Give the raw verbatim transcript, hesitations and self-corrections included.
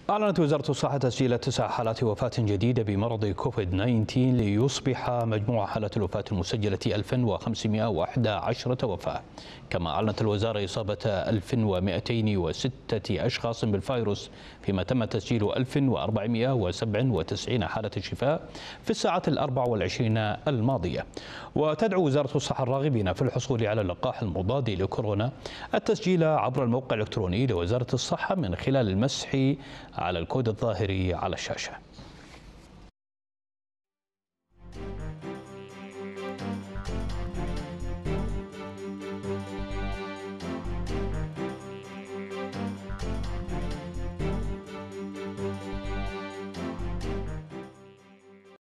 أعلنت وزارة الصحة تسجيل تسع حالات وفاة جديدة بمرض كوفيد تسعة عشر ليصبح مجموع حالات الوفاة المسجلة ألف وخمسمائة وأحد عشر وفاة. كما أعلنت الوزارة إصابة ألف ومئتين وستة أشخاص بالفيروس، فيما تم تسجيل ألف وأربعمائة وسبعة وتسعين حالة شفاء في الساعات الأربع والعشرين الماضية. وتدعو وزارة الصحة الراغبين في الحصول على اللقاح المضاد لكورونا التسجيل عبر الموقع الإلكتروني لوزارة الصحة من خلال المسح على الكود الظاهر على الشاشة.